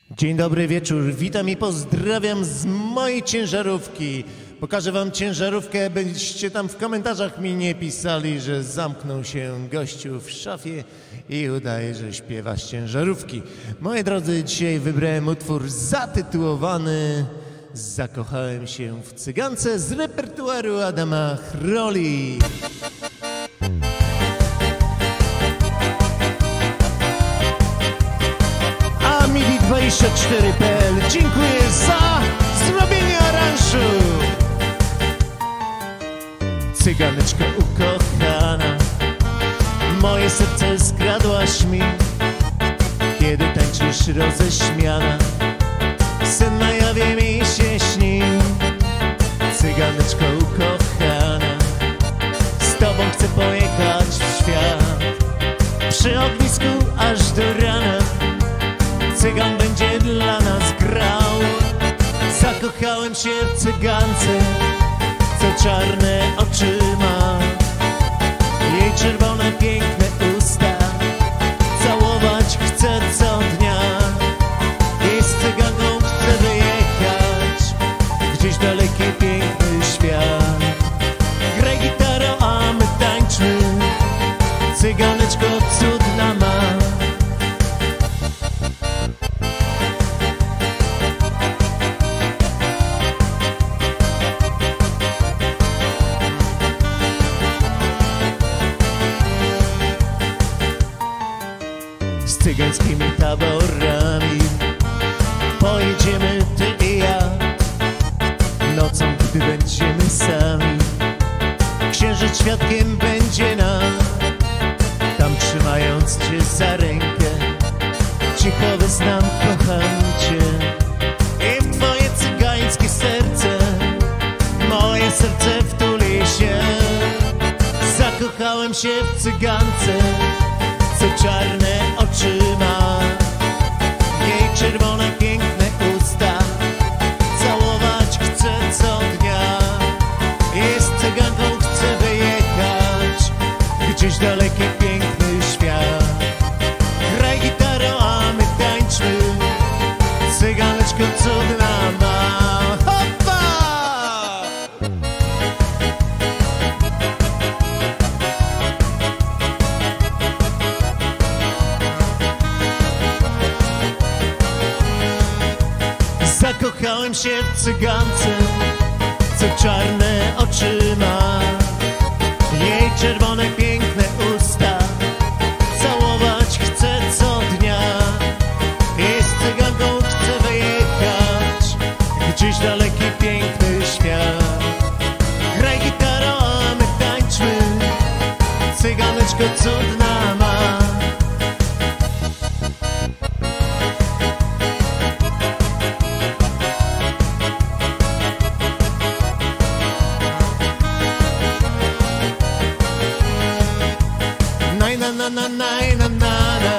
Dzień dobry wieczór, witam i pozdrawiam z mojej ciężarówki. Pokażę wam ciężarówkę, byście tam w komentarzach mi nie pisali, że zamknął się gościu w szafie i udaje, że śpiewa z ciężarówki. Moi drodzy, dzisiaj wybrałem utwór zatytułowany Zakochałem się w Cygance z repertuaru Adama Chroli. Midi24.pl dziękuję za zrobienie aranżu. Cyganeczko ukochana, moje serce skradłaś mi, kiedy tańczysz roześmiana, sen na jawie mi się śni. Cyganeczko ukochana, z tobą chcę pojechać w świat, przy ognisku aż do rana. Cygan będzie dla nas grał. Zakochałem się w cygance, co czarne oczy ma, jej czerwone piękne usta całować chcę co dnia. Jej z cyganką chcę wyjechać gdzieś daleki piękny świat. Graj gitarą, a my tańczmy, cyganeczko cudna ma. Z cygańskimi taborami pojedziemy ty i ja, nocą, gdy będziemy sami. Księżyc świadkiem będzie nam, tam trzymając cię za rękę, cicho wyznam kocham cię. I w twoje cygańskie serce moje serce wtuli się. Zakochałem się w cygance, co czarne oczy ma, jej czerwone piękne usta całować chcę co dnia. I z cyganką chcę wyjechać gdzieś daleki piękny świat. Graj gitarą, a my tańczmy, cyganeczko cudna ma. Hopa! Zakochałem się w cygance, co czarne oczy ma, jej czerwone piękne usta całować chcę co dnia. I z cyganką chcę wyjechać gdzieś daleki piękny świat. Graj gitarą, a my tańczmy, cyganeczko cudna ma. Na na na na na na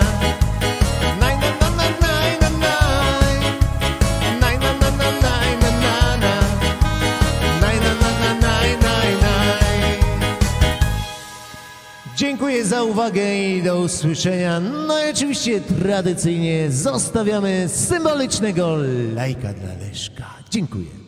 Dziękuję za uwagę i do usłyszenia. No i oczywiście tradycyjnie zostawiamy symbolicznego lajka dla Leszka. Dziękuję.